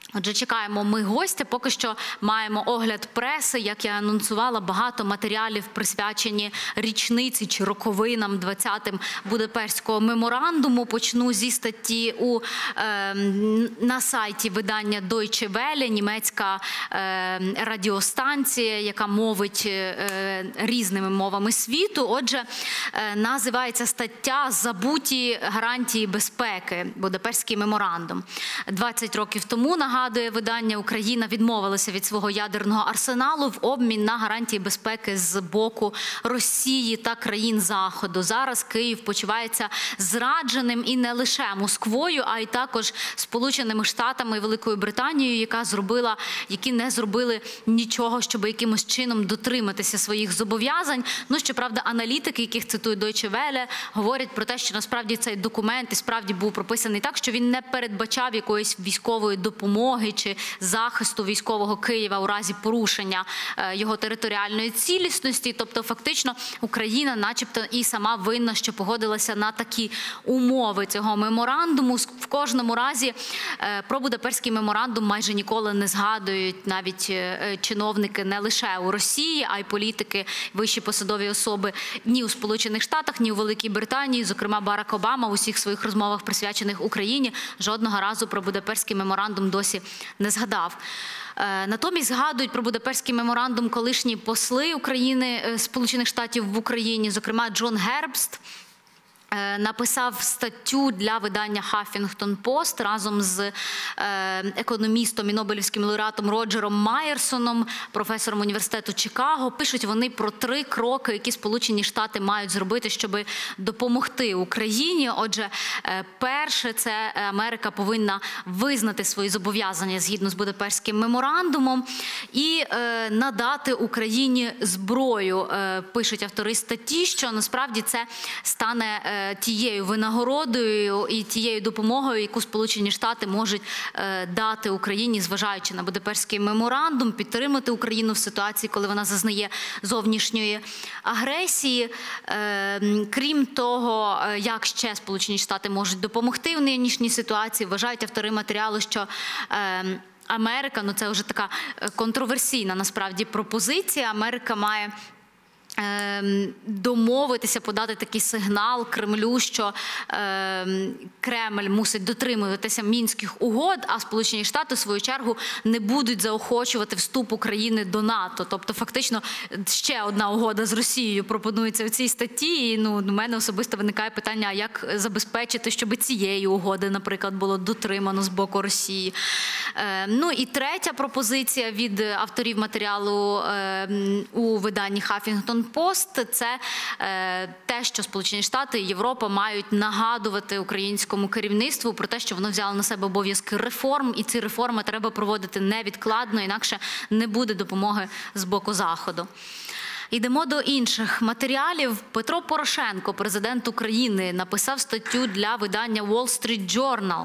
Отже, чекаємо ми гостя. Поки що маємо огляд преси. Як я анонсувала, багато матеріалів присвячені річниці чи роковинам 20-м Будапештського меморандуму. Почну зі статті на сайті видання Deutsche Welle, німецька радіостанція, яка мовить різними мовами світу. Отже, називається стаття «Забуті гарантії безпеки. Будапештський меморандум». 20 років тому, нагадує видання, Україна відмовилася від свого ядерного арсеналу в обмін на гарантії безпеки з боку Росії та країн Заходу. Зараз Київ почувається зрадженим і не лише Москвою, а й також Сполученими Штатами і Великою Британією, які не зробили нічого, щоб якимось чином дотриматися своїх зобов'язань. Ну, щоправда, аналітики, яких цитує Deutsche Welle, говорять про те, що насправді цей документ і справді був прописаний так, що він не передбачав якоїсь військової допомоги чи захисту військового Києва у разі порушення його територіальної цілісності. Тобто, фактично, Україна начебто і сама винна, що погодилася на такі умови цього меморандуму. В кожному разі про Будапештський меморандум майже ніколи не згадують навіть чиновники не лише у Росії, а й політики, вищі посадові особи ні у Сполучених Штатах, ні у Великій Британії. Зокрема, Барак Обама в усіх своїх розмовах, присвячених Україні, жодного разу про Будапештський меморандум досі не згадав. Натомість згадують про Будапештський меморандум колишні посли України, Сполучених Штатів в Україні, зокрема Джон Гербст, написав статтю для видання Huffington Post разом з економістом і Нобелівським лауреатом Роджером Майерсоном, професором університету Чикаго. Пишуть вони про 3 кроки, які Сполучені Штати мають зробити, щоб допомогти Україні. Отже, перше – це Америка повинна визнати свої зобов'язання згідно з Будапештським меморандумом і надати Україні зброю. Пишуть автори статті, що насправді це стане тією винагородою і тією допомогою, яку Сполучені Штати можуть дати Україні, зважаючи на Будапештський меморандум, підтримати Україну в ситуації, коли вона зазнає зовнішньої агресії. Крім того, як ще Сполучені Штати можуть допомогти в нинішній ситуації, вважають автори матеріалу, що Америка, ну це вже така контроверсійна насправді пропозиція, Америка має домовитися, подати такий сигнал Кремлю, що Кремль мусить дотримуватися Мінських угод, а Сполучені Штати, в свою чергу, не будуть заохочувати вступ України до НАТО. Тобто, фактично, ще одна угода з Росією пропонується в цій статті, і у мене особисто виникає питання, а як забезпечити, щоб цієї угоди, наприклад, було дотримано з боку Росії. Ну і третя пропозиція від авторів матеріалу у виданні Huffington Post – це те, що Сполучені Штати і Європа мають нагадувати українському керівництву про те, що воно взяло на себе обов'язки реформ, і ці реформи треба проводити невідкладно, інакше не буде допомоги з боку Заходу. Йдемо до інших матеріалів. Петро Порошенко, президент України, написав статтю для видання Wall Street Journal.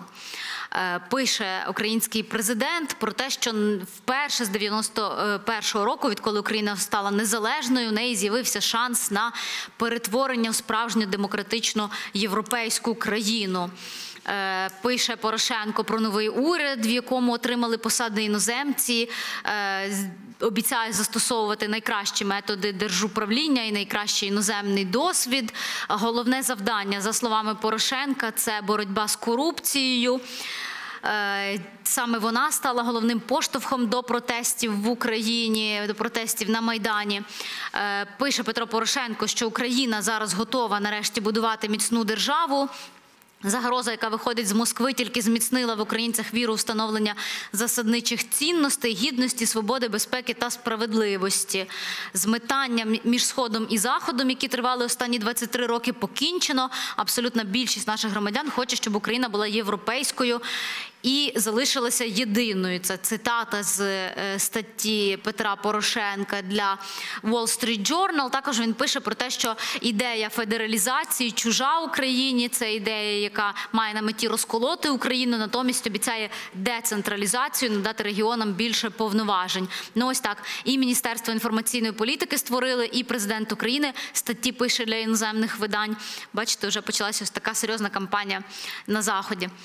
Пише український президент про те, що вперше з 91-го року, відколи Україна стала незалежною, у неї з'явився шанс на перетворення в справжню демократичну європейську країну. Пише Порошенко про новий уряд, в якому отримали посади іноземці, обіцяє застосовувати найкращі методи держуправління і найкращий іноземний досвід. Головне завдання, за словами Порошенка, це боротьба з корупцією. Саме вона стала головним поштовхом до протестів в Україні, до протестів на Майдані. Пише Петро Порошенко, що Україна зараз готова нарешті будувати міцну державу. Загроза, яка виходить з Москви, тільки зміцнила в українцях віру у встановлення засадничих цінностей, гідності, свободи, безпеки та справедливості. Змитання між Сходом і Заходом, які тривали останні 23 роки, покінчено. Абсолютна більшість наших громадян хоче, щоб Україна була європейською і залишилася єдиною. Це цитата з статті Петра Порошенка для Wall Street Journal. Також він пише про те, що ідея федералізації чужа Україні, це ідея, яка має на меті розколоти Україну, натомість обіцяє децентралізацію, надати регіонам більше повноважень. Ну ось так, і Міністерство інформаційної політики створили, і президент України статті пише для іноземних видань. Бачите, вже почалася ось така серйозна кампанія на Заході.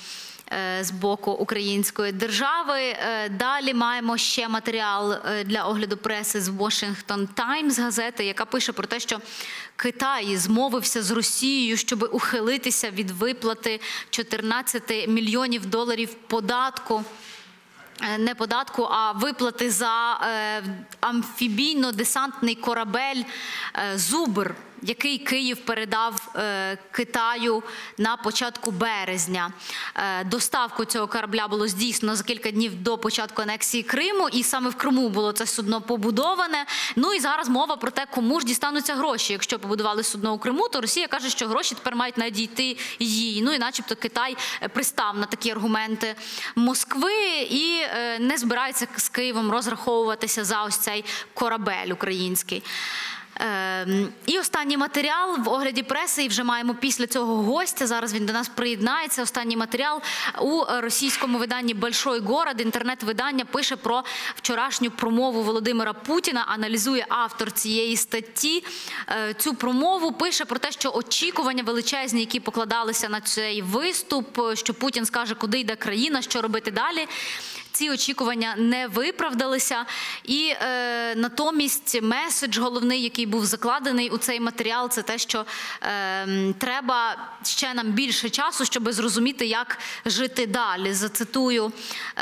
з боку української держави. Далі маємо ще матеріал для огляду преси з Washington Times газети, яка пише про те, що Китай змовився з Росією, щоб ухилитися від виплати 14 мільйонів доларів податку. Не податку, а виплати за амфібійно-десантний корабель «Зубр», який Київ передав Китаю на початку березня. Доставку цього корабля було здійснено за кілька днів до початку анексії Криму, і саме в Криму було це судно побудоване. Ну і зараз мова про те, кому ж дістануться гроші. Якщо побудували судно у Криму, то Росія каже, що гроші тепер мають надійти їй. Ну і начебто Китай пристав на такі аргументи Москви і не збирається з Києвом розраховуватися за ось цей корабель український. І останній матеріал в огляді преси, і вже маємо після цього гостя, зараз він до нас приєднається. Останній матеріал у російському виданні «Большой город», інтернет-видання, пише про вчорашню промову Володимира Путіна, аналізує автор цієї статті цю промову, пише про те, що очікування величезні, які покладалися на цей виступ, що Путін скаже, куди йде країна, що робити далі. Ці очікування не виправдалися, і натомість меседж головний, який був закладений у цей матеріал, це те, що треба ще нам більше часу, щоб зрозуміти, як жити далі. Зацитую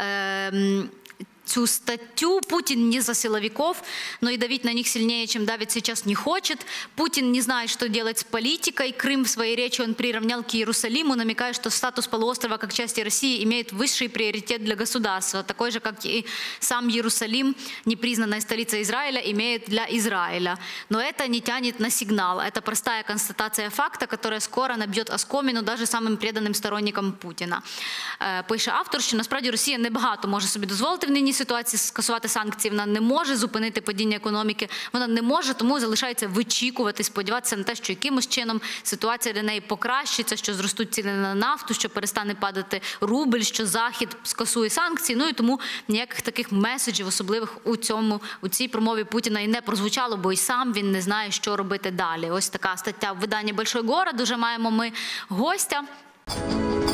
цю статью. Путин не за силовиков, но и давить на них сильнее, чем давит сейчас, не хочет. Путин не знает, что делать с политикой. Крым в своей речи он приравнял к Иерусалиму, намекая, что статус полуострова как части России имеет высший приоритет для государства, такой же, как и сам Иерусалим, непризнанная столица Израиля, имеет для Израиля. Но это не тянет на сигнал. Это простая констатация факта, которая скоро набьет оскомину даже самым преданным сторонникам Путіна. Пише автор, що насправді Росія небагато може собі дозволити в нині ситуації, скасувати санкції, вона не може зупинити падіння економіки, вона не може, тому залишається вичікувати, сподіватися на те, що якимось чином ситуація для неї покращиться, що зростуть ціни на нафту, що перестане падати рубль, що Захід скасує санкції, ну і тому ніяких таких меседжів особливих у цій промові Путіна і не прозвучало, бо і сам він не знає, що робити далі. Ось така стаття в виданні «Большой город». Уже маємо ми гостя.